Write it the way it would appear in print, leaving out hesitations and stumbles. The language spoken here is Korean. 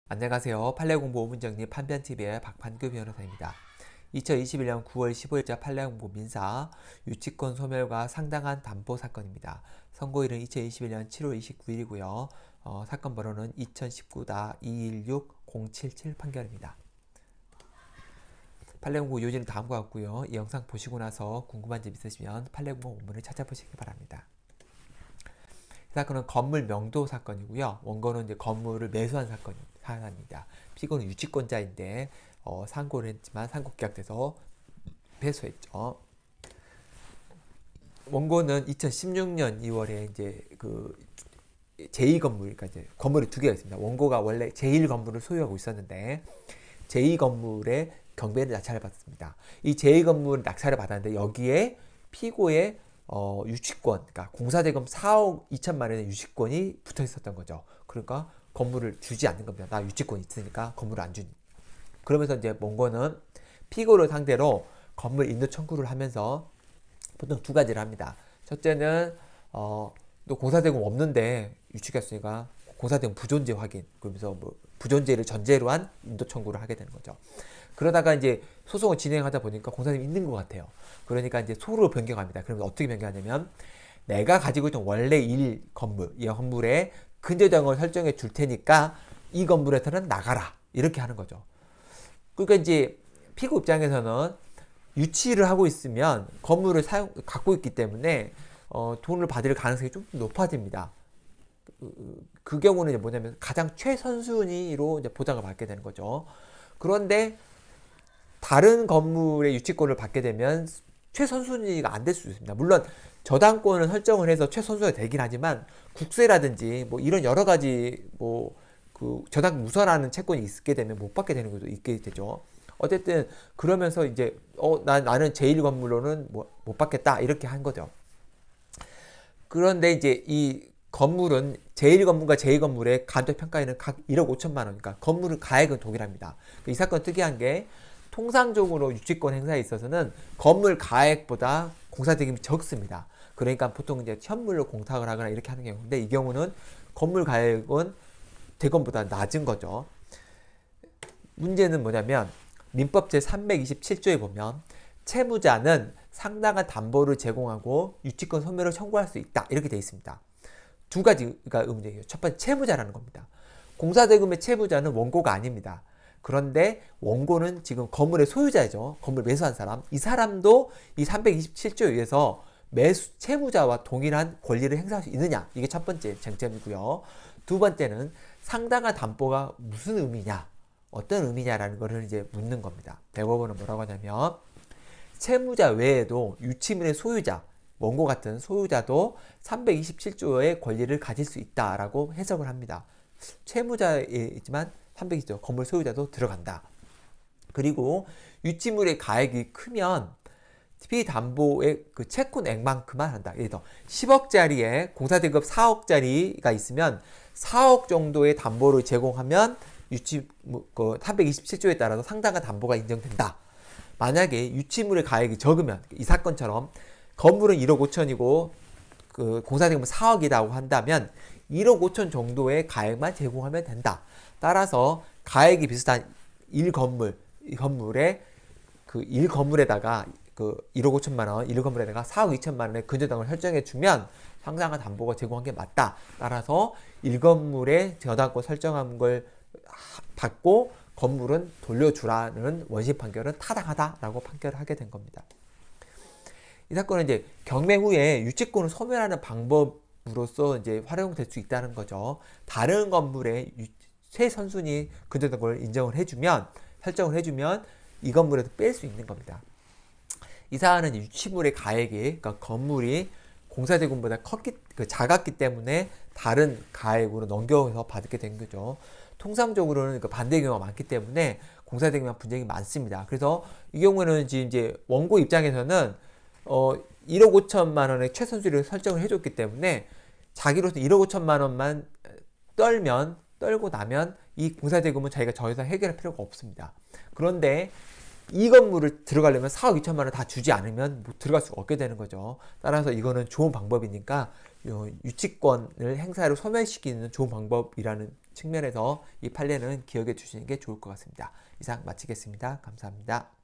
안녕하세요. 판례공부 5분 정리 판변TV의 박판규 변호사입니다. 2021년 9월 15일자 판례공부 민사 유치권 소멸과 상당한 담보 사건입니다. 선고일은 2021년 7월 29일이고요. 사건 번호는 2019-216077 판결입니다. 판례공부 요지는 다음과 같고요. 이 영상 보시고 나서 궁금한 점 있으시면 판례공부 원문을 찾아보시기 바랍니다. 이 사건은 건물 명도 사건이고요. 원고는 이제 건물을 매수한 사건입니다. 피고는 유치권자인데 상고를 했지만 상고 기각돼서 패소했죠. 원고는 2016년 2월에 이제 그 제2건물, 그러니까 이제 건물이 두 개가 있습니다. 원고가 원래 제1건물을 소유하고 있었는데 제2건물에 경매를 낙찰을 받았습니다. 이 제2건물 낙찰을 받았는데 여기에 피고의 유치권, 그러니까 공사대금 4억 2천만 원의 유치권이 붙어 있었던 거죠. 그러니까 건물을 주지 않는 겁니다. 나 유치권이 있으니까 건물을 안 주니. 그러면서 이제 원고는 피고를 상대로 건물 인도 청구를 하면서 보통 두 가지를 합니다. 첫째는 너 공사대금 없는데 유치했으니까 공사대금 부존재 확인, 그러면서 뭐 부존재를 전제로 한 인도 청구를 하게 되는 거죠. 그러다가 이제 소송을 진행하다 보니까 공사대금이 있는 것 같아요. 그러니까 이제 소로 변경합니다. 그러면 어떻게 변경하냐면 내가 가지고 있던 원래 이 건물에 근저당을 설정해 줄 테니까 이 건물에서는 나가라, 이렇게 하는 거죠. 그러니까 이제 피고 입장에서는 유치를 하고 있으면 건물을 갖고 있기 때문에 돈을 받을 가능성이 좀 높아집니다. 그 경우는 이제 뭐냐면 가장 최선순위로 이제 보장을 받게 되는 거죠. 그런데 다른 건물의 유치권을 받게 되면 최선순위가 안 될 수 있습니다. 물론 저당권을 설정을 해서 최선순위가 되긴 하지만 국세라든지 뭐 이런 여러 가지 뭐 그 저당 무선하는 채권이 있게 되면 못 받게 되는 것도 있게 되죠. 어쨌든 그러면서 이제 나는 제1건물로는 못 받겠다, 이렇게 한 거죠. 그런데 이제 이 건물은 제1건물과 제2건물의 가격평가에는 각 1억 5천만 원, 그러니까 건물은 가액은 동일합니다. 이 사건 특이한 게 통상적으로 유치권 행사에 있어서는 건물 가액보다 공사대금이 적습니다. 그러니까 보통 이제 현물로 공탁을 하거나 이렇게 하는 경우인데 이 경우는 건물 가액은 대금보다 낮은 거죠. 문제는 뭐냐면 민법 제327조에 보면 채무자는 상당한 담보를 제공하고 유치권 소멸을 청구할 수 있다, 이렇게 되어 있습니다. 두 가지가 의문이에요. 첫 번째, 채무자라는 겁니다. 공사대금의 채무자는 원고가 아닙니다. 그런데 원고는 지금 건물의 소유자죠. 건물 매수한 사람. 이 사람도 이 327조에 의해서 채무자와 동일한 권리를 행사할 수 있느냐, 이게 첫 번째 쟁점이고요. 두 번째는 상당한 담보가 무슨 의미냐, 어떤 의미냐라는 것을 이제 묻는 겁니다. 대법원은 뭐라고 하냐면 채무자 외에도 유치물의 소유자, 원고 같은 소유자도 327조의 권리를 가질 수 있다라고 해석을 합니다. 채무자이지만 327조 건물 소유자도 들어간다. 그리고 유치물의 가액이 크면 피담보의 그 채권액만큼만 한다. 예를 들어 10억짜리에 공사대금 4억짜리가 있으면 4억 정도의 담보를 제공하면 327조에 따라서 상당한 담보가 인정된다. 만약에 유치물의 가액이 적으면, 이 사건처럼 건물은 1억 5천이고 그 공사대금은 4억이라고 한다면 1억 5천 정도의 가액만 제공하면 된다. 따라서 가액이 비슷한 1건물에 그 1건물에다가 그 1억 5천만 원, 1건물에다가 4억 2천만 원의 근저당을 설정해 주면 상당한 담보가 제공한 게 맞다. 따라서 1건물에 저당권 설정한 걸 받고 건물은 돌려주라는 원심 판결은 타당하다라고 판결을 하게 된 겁니다. 이 사건은 이제 경매 후에 유치권을 소멸하는 방법으로서 이제 활용될 수 있다는 거죠. 다른 건물에 최선순위 근저당권을 설정을 해주면 이 건물에서 뺄 수 있는 겁니다. 이 사안은 유치물의 가액이, 그러니까 건물이 공사대금보다 작았기 때문에 다른 가액으로 넘겨서 받게 된 거죠. 통상적으로는 그 반대 경우가 많기 때문에 공사대금만 분쟁이 많습니다. 그래서 이 경우에는 이제 원고 입장에서는 1억 5천만 원의 최선수리를 설정을 해줬기 때문에 자기로서 1억 5천만 원만 떨고 나면 이 공사대금은 자기가 더 이상 해결할 필요가 없습니다. 그런데 이 건물을 들어가려면 4억 2천만 원 다 주지 않으면 들어갈 수가 없게 되는 거죠. 따라서 이거는 좋은 방법이니까 유치권을 행사로 소멸시키는 좋은 방법이라는 측면에서 이 판례는 기억해 주시는 게 좋을 것 같습니다. 이상 마치겠습니다. 감사합니다.